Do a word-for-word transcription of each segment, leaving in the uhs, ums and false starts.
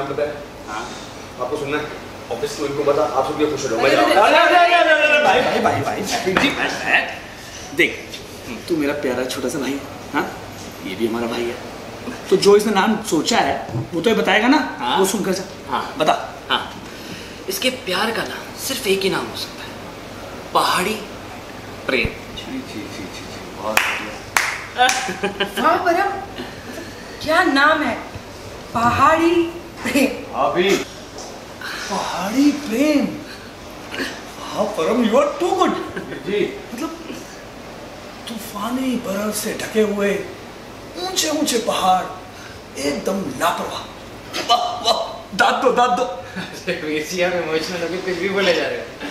नाम पता है? हाँ आपको सुनना है? ऑफिस में इनको बता, आप सब ये खुश हो भाई भाई भाई भाई जी देख, तू मेरा प्यारा छोटा सा भाई है, हाँ ये भी हमारा भाई है, तो जो इसने नाम सोचा है वो तो ये बताएगा ना। हाँ? वो सुनकर जा। हाँ बता। हाँ इसके प्यार का नाम सिर्फ एक ही नाम हो सकता है, पहाड़ी प्रेम। छी छी छी छी छी बहुत बढ़िया। वाह परम, क्या नाम है, पहाड़ी प्रेम। हाँ भी पहाड़ी प्रेम। हाँ Param, you are too good जी। मतलब तूफानी बर्फ से ढके हुए ऊंचे ऊंचे पहाड़, एकदम लापरवाह। वाह वाह, दाद दो दाद दो। आप इमोशनल होकर कुछ भी बोले जा रहे हो।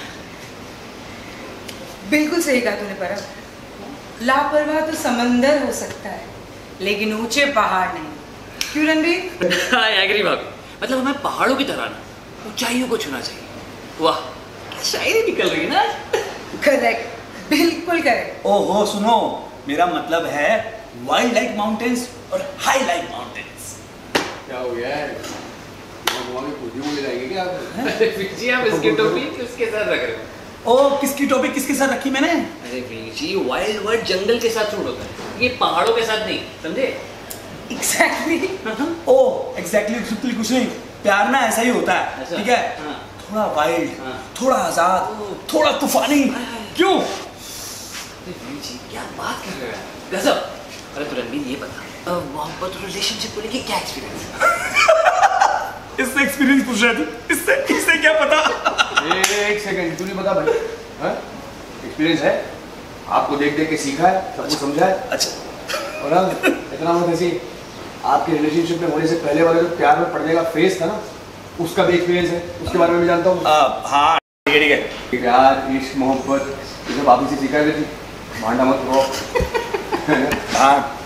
बिल्कुल सही कहा तूने परम, लापरवाह तो समंदर हो सकता है लेकिन ऊंचे पहाड़ नहीं। क्यों रणबीर? आई एग्री भाभी, मतलब हमें पहाड़ों की तरह ना ऊंचाइयों को छूना चाहिए। वाह क्या शायरी निकल रही है ना। करेक्ट, बिल्कुल करेक्ट। ओहो सुनो, मेरा मतलब है वाइल्ड लाइक माउंटेन्स और हाई लाइक माउंटेन्स। क्या हो गया है? वहाँ में खुद ही बोले जाएंगे क्या आप? अरे जी आप इसकी टोपी किसके साथ रख रहे हो? ओ किसकी टोपी किसके साथ रखी मैंने? अरे जी वाइल्ड वर्ड जंगल के साथ सूट होता है, ये पहाड़ों के साथ नहीं, समझे? एग्जैक्टली। ओ एग्जैक्टली कुछ नहीं, प्यार ना ऐसा ही होता है, ठीक है? हाँ। थोड़ा वाइल्ड, हाँ। थोड़ा आजाद, थोड़ा तूफानी। क्यों? अरे जी क्या बात कर रहे हो, गजब। अरे तो रणबीर ये बता, मोहब्बत और रिलेशनशिप को लेके क्या एक्सपीरियंस है? इससे एक्सपीरियंस पूछ रहा है, इससे इससे क्या पता? एक सेकंड, तू नहीं पता भाई? हाँ? एक्सपीरियंस है, आपको देख देख के सीखा है, सब कुछ समझा है। अच्छा। और अब इतना मत ऐसी, आपके रिलेशनशिप में होने से पहले वाले जो प्यार में पड़ने का फेज था ना, उसका भी एक्सपीरियंस है, उसके बारे में भी जानता हूँ। हाँ ठीक है ठीक है। प्यार, इश्क, मोहब्बत, ये सब आप ही से सीखा है। भांडा मत करो। हाँ